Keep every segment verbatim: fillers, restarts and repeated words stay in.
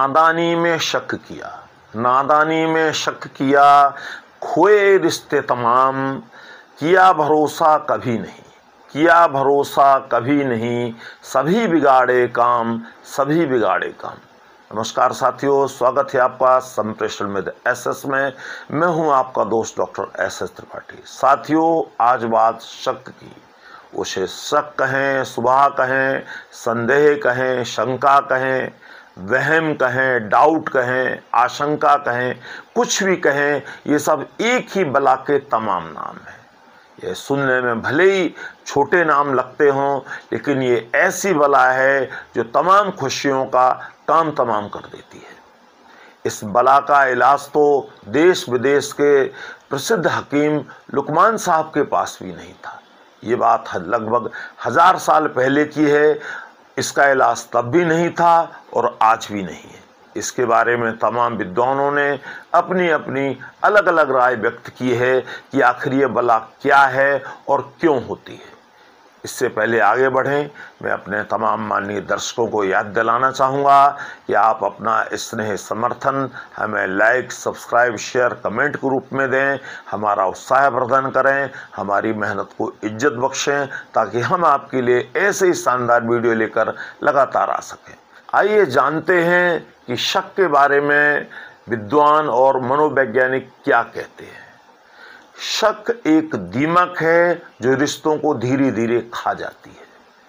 नादानी में शक किया, नादानी में शक किया, खोए रिश्ते तमाम, किया भरोसा कभी नहीं, किया भरोसा कभी नहीं, सभी बिगाड़े काम, सभी बिगाड़े काम। नमस्कार साथियों, स्वागत है आपका संप्रेषण विद एस एस में। मैं हूं आपका दोस्त डॉक्टर एस एस त्रिपाठी। साथियों, आज बात शक की। उसे शक कहें, सुबह कहें, संदेह कहें, शंका कहें, वहम कहें, डाउट कहें, आशंका कहें, कुछ भी कहें, ये सब एक ही बला के तमाम नाम हैं। ये सुनने में भले ही छोटे नाम लगते हों, लेकिन ये ऐसी बला है जो तमाम खुशियों का काम तमाम कर देती है। इस बला का इलाज तो देश विदेश के प्रसिद्ध हकीम लुकमान साहब के पास भी नहीं था। ये बात लगभग हजार साल पहले की है। इसका इलाज तब भी नहीं था और आज भी नहीं है। इसके बारे में तमाम विद्वानों ने अपनी अपनी अलग अलग राय व्यक्त की है कि आखिर ये बला क्या है और क्यों होती है। इससे पहले आगे बढ़ें, मैं अपने तमाम माननीय दर्शकों को याद दिलाना चाहूँगा कि आप अपना स्नेह समर्थन हमें लाइक, सब्सक्राइब, शेयर, कमेंट के रूप में दें, हमारा उत्साह वर्धन करें, हमारी मेहनत को इज्जत बख्शें, ताकि हम आपके लिए ऐसे ही शानदार वीडियो लेकर लगातार आ सकें। आइए जानते हैं कि शक के बारे में विद्वान और मनोवैज्ञानिक क्या कहते हैं। शक एक दीमक है जो रिश्तों को धीरे धीरे खा जाती है।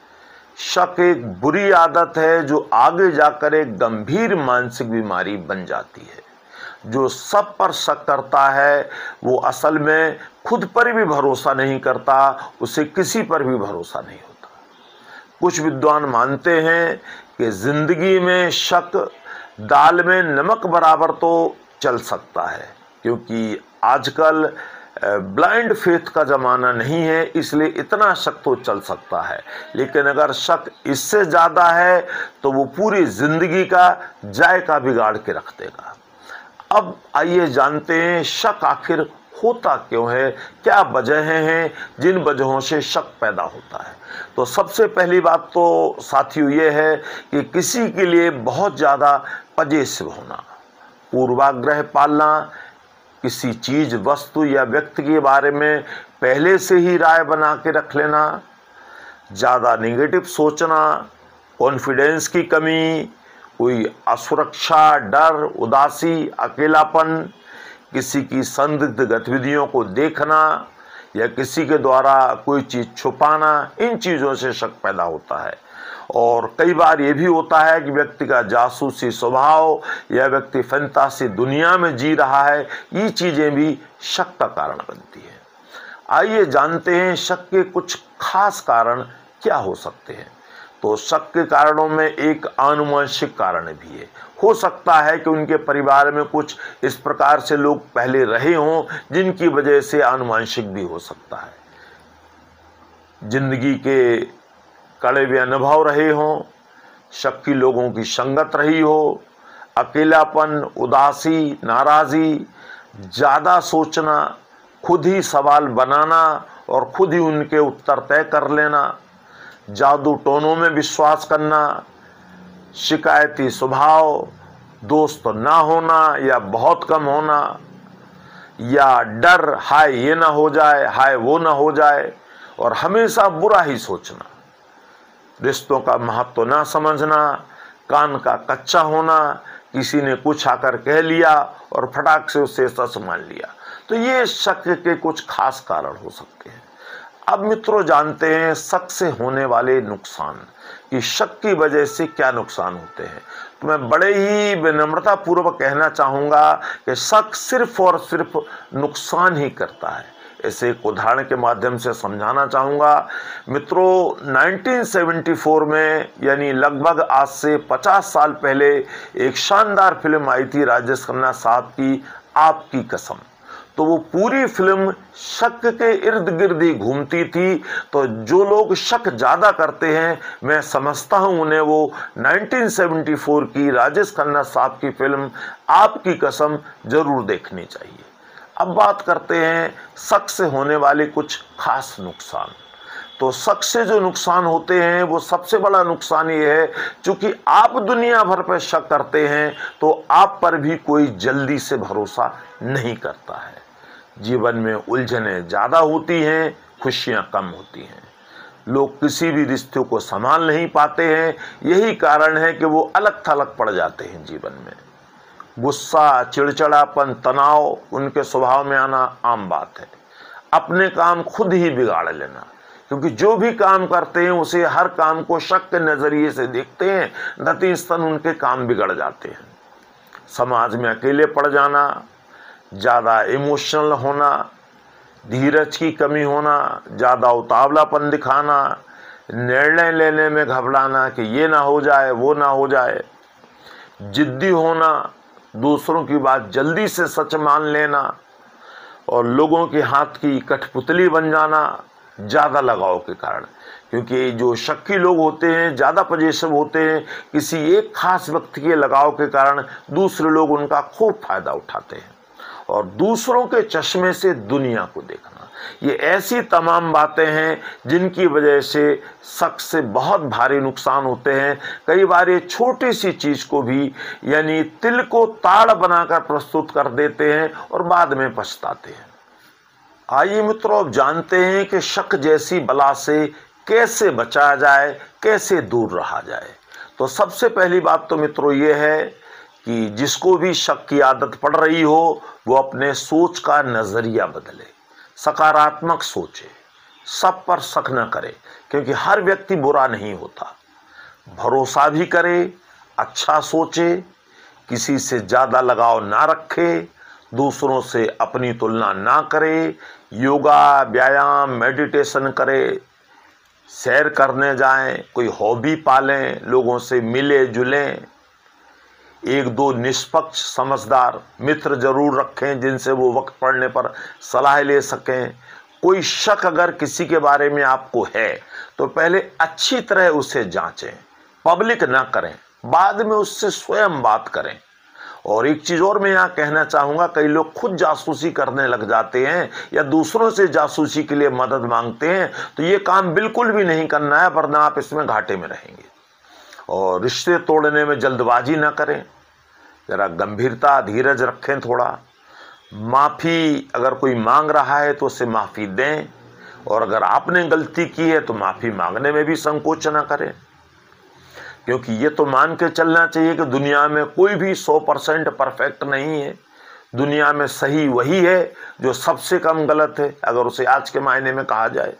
शक एक बुरी आदत है जो आगे जाकर एक गंभीर मानसिक बीमारी बन जाती है। जो सब पर शक करता है वो असल में खुद पर भी भरोसा नहीं करता, उसे किसी पर भी भरोसा नहीं होता। कुछ विद्वान मानते हैं कि जिंदगी में शक दाल में नमक बराबर तो चल सकता है, क्योंकि आजकल ब्लाइंड फेथ का ज़माना नहीं है, इसलिए इतना शक तो चल सकता है। लेकिन अगर शक इससे ज़्यादा है तो वो पूरी ज़िंदगी का जायका बिगाड़ के रख देगा। अब आइए जानते हैं शक आखिर होता क्यों है, क्या वजहें हैं जिन वजहों से शक पैदा होता है। तो सबसे पहली बात तो साथियों ये है कि किसी के लिए बहुत ज़्यादा पजेसिव होना, पूर्वाग्रह पालना, किसी चीज़, वस्तु या व्यक्ति के बारे में पहले से ही राय बना के रख लेना, ज़्यादा नेगेटिव सोचना, कॉन्फिडेंस की कमी, कोई असुरक्षा, डर, उदासी, अकेलापन, किसी की संदिग्ध गतिविधियों को देखना या किसी के द्वारा कोई चीज़ छुपाना, इन चीज़ों से शक पैदा होता है। और कई बार ये भी होता है कि व्यक्ति का जासूसी स्वभाव या व्यक्ति फैंटासी दुनिया में जी रहा है, ये चीज़ें भी शक का कारण बनती है। आइए जानते हैं शक के कुछ खास कारण क्या हो सकते हैं। तो शक के कारणों में एक आनुवंशिक कारण भी है। हो सकता है कि उनके परिवार में कुछ इस प्रकार से लोग पहले रहे हों जिनकी वजह से आनुवंशिक भी हो सकता है। जिंदगी के कड़े हुए अनुभव रहे हों, शक्की लोगों की संगत रही हो, अकेलापन, उदासी, नाराज़ी, ज़्यादा सोचना, खुद ही सवाल बनाना और खुद ही उनके उत्तर तय कर लेना, जादू टोनों में विश्वास करना, शिकायती स्वभाव, दोस्त ना होना या बहुत कम होना, या डर, हाय ये ना हो जाए, हाय वो ना हो जाए, और हमेशा बुरा ही सोचना, रिश्तों का महत्व ना समझना, कान का कच्चा होना, किसी ने कुछ आकर कह लिया और फटाक से उससे सच मान लिया। तो ये शक के कुछ खास कारण हो सकते हैं। अब मित्रों जानते हैं शक से होने वाले नुकसान, कि शक की वजह से क्या नुकसान होते हैं। तो मैं बड़े ही विनम्रता पूर्वक कहना चाहूँगा कि शक सिर्फ और सिर्फ नुकसान ही करता है। ऐसे एक उदाहरण के माध्यम से समझाना चाहूँगा। मित्रों, उन्नीस सौ चौहत्तर में, यानी लगभग आज से पचास साल पहले, एक शानदार फिल्म आई थी राजेश खन्ना साहब की, आपकी कसम। तो वो पूरी फिल्म शक के इर्द गिर्द ही घूमती थी। तो जो लोग शक ज़्यादा करते हैं, मैं समझता हूँ उन्हें वो उन्नीस सौ चौहत्तर की राजेश खन्ना साहब की फिल्म आपकी कसम जरूर देखनी चाहिए। अब बात करते हैं शक से होने वाले कुछ खास नुकसान। तो शक से जो नुकसान होते हैं वो सबसे बड़ा नुकसान ये है, क्योंकि आप दुनिया भर पर शक करते हैं तो आप पर भी कोई जल्दी से भरोसा नहीं करता है। जीवन में उलझनें ज़्यादा होती हैं, खुशियाँ कम होती हैं। लोग किसी भी रिश्ते को संभाल नहीं पाते हैं, यही कारण है कि वो अलग थलग पड़ जाते हैं जीवन में। गुस्सा, चिड़चिड़ापन, तनाव उनके स्वभाव में आना आम बात है। अपने काम खुद ही बिगाड़ लेना, क्योंकि जो भी काम करते हैं उसे हर काम को शक के नज़रिए से देखते हैं, नतीजतन उनके काम बिगड़ जाते हैं। समाज में अकेले पड़ जाना, ज़्यादा इमोशनल होना, धीरज की कमी होना, ज़्यादा उतावलापन दिखाना, निर्णय लेने में घबराना कि ये ना हो जाए वो ना हो जाए, जिद्दी होना, दूसरों की बात जल्दी से सच मान लेना और लोगों के हाथ की कठपुतली बन जाना ज़्यादा लगाव के कारण। क्योंकि जो शक्की लोग होते हैं, ज़्यादा पजेसिव होते हैं, किसी एक खास व्यक्ति के लगाव के कारण दूसरे लोग उनका खूब फायदा उठाते हैं और दूसरों के चश्मे से दुनिया को देखना। ये ऐसी तमाम बातें हैं जिनकी वजह से शक से बहुत भारी नुकसान होते हैं। कई बार ये छोटी सी चीज़ को भी यानी तिल को ताड़ बनाकर प्रस्तुत कर देते हैं और बाद में पछताते हैं। आइए मित्रों, अब जानते हैं कि शक जैसी बला से कैसे बचा जाए, कैसे दूर रहा जाए। तो सबसे पहली बात तो मित्रों ये है कि जिसको भी शक की आदत पड़ रही हो वो अपने सोच का नज़रिया बदले, सकारात्मक सोचे, सब पर शक न करे, क्योंकि हर व्यक्ति बुरा नहीं होता। भरोसा भी करे, अच्छा सोचे, किसी से ज़्यादा लगाव ना रखे, दूसरों से अपनी तुलना ना करे, योगा, व्यायाम, मेडिटेशन करे, सैर करने जाएं, कोई हॉबी पालें, लोगों से मिले जुलें, एक दो निष्पक्ष समझदार मित्र जरूर रखें जिनसे वो वक्त पड़ने पर सलाह ले सकें। कोई शक अगर किसी के बारे में आपको है तो पहले अच्छी तरह उसे जांचें, पब्लिक ना करें, बाद में उससे स्वयं बात करें। और एक चीज़ और मैं यहाँ कहना चाहूँगा, कई लोग खुद जासूसी करने लग जाते हैं या दूसरों से जासूसी के लिए मदद मांगते हैं, तो ये काम बिल्कुल भी नहीं करना है, वरना आप इसमें घाटे में रहेंगे। और रिश्ते तोड़ने में जल्दबाजी ना करें, ज़रा गंभीरता, धीरज रखें थोड़ा। माफ़ी अगर कोई मांग रहा है तो उसे माफ़ी दें, और अगर आपने गलती की है तो माफ़ी मांगने में भी संकोच ना करें, क्योंकि ये तो मान के चलना चाहिए कि दुनिया में कोई भी सौ परसेंट परफेक्ट नहीं है। दुनिया में सही वही है जो सबसे कम गलत है, अगर उसे आज के मायने में कहा जाए।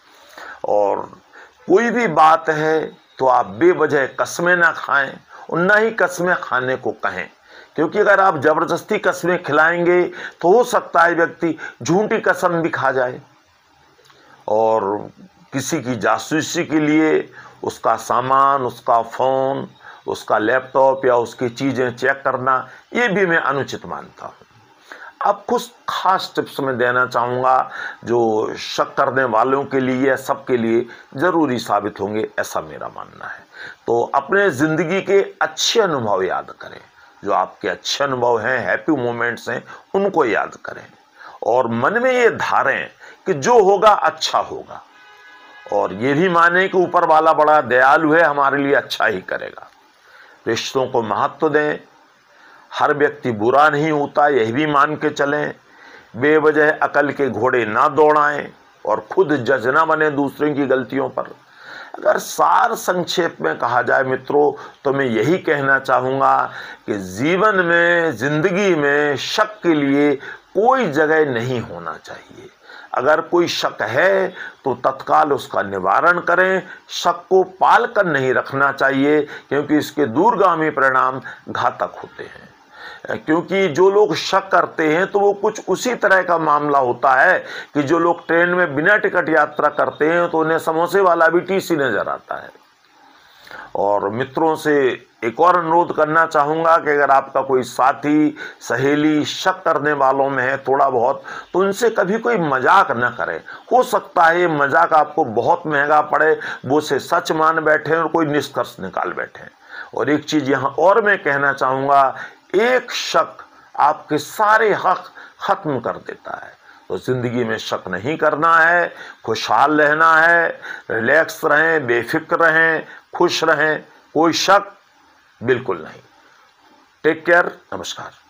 और कोई भी बात है तो आप बेवजह कस्में ना खाएं और ना ही कस्में खाने को कहें, क्योंकि अगर आप ज़बरदस्ती कस्में खिलाएंगे तो हो सकता है व्यक्ति झूठी कसम भी खा जाए। और किसी की जासूसी के लिए उसका सामान, उसका फ़ोन, उसका लैपटॉप या उसकी चीज़ें चेक करना, ये भी मैं अनुचित मानता हूँ। अब कुछ खास टिप्स मैं देना चाहूँगा जो शक करने वालों के लिए, सबके लिए ज़रूरी साबित होंगे, ऐसा मेरा मानना है। तो अपने ज़िंदगी के अच्छे अनुभव याद करें, जो आपके अच्छे अनुभव हैं, हैप्पी मोमेंट्स हैं, उनको याद करें और मन में ये धारें कि जो होगा अच्छा होगा, और ये भी माने कि ऊपर वाला बड़ा दयालु है, हमारे लिए अच्छा ही करेगा। रिश्तों को महत्व दें, हर व्यक्ति बुरा नहीं होता, यही भी मान के चलें। बेवजह अकल के घोड़े ना दौड़ाएं और खुद जज ना बने दूसरे की गलतियों पर। अगर सार संक्षेप में कहा जाए मित्रों, तो मैं यही कहना चाहूँगा कि जीवन में, जिंदगी में शक के लिए कोई जगह नहीं होना चाहिए। अगर कोई शक है तो तत्काल उसका निवारण करें, शक को पाल कर नहीं रखना चाहिए, क्योंकि इसके दूरगामी परिणाम घातक होते हैं। क्योंकि जो लोग शक करते हैं तो वो कुछ उसी तरह का मामला होता है कि जो लोग ट्रेन में बिना टिकट यात्रा करते हैं तो उन्हें समोसे वाला भी टीसी नजर आता है। और मित्रों से एक और अनुरोध करना चाहूँगा कि अगर आपका कोई साथी, सहेली शक करने वालों में है थोड़ा बहुत, तो उनसे कभी कोई मजाक न करें। हो सकता है ये मजाक आपको बहुत महंगा पड़े, वो से सच मान बैठे और कोई निष्कर्ष निकाल बैठे। और एक चीज़ यहाँ और मैं कहना चाहूँगा, एक शक आपके सारे हक खत्म कर देता है। तो ज़िंदगी में शक नहीं करना है, खुशहाल रहना है, रिलैक्स रहें, बेफिक्र रहें, खुश रहें, कोई शक बिल्कुल नहीं। टेक केयर, नमस्कार।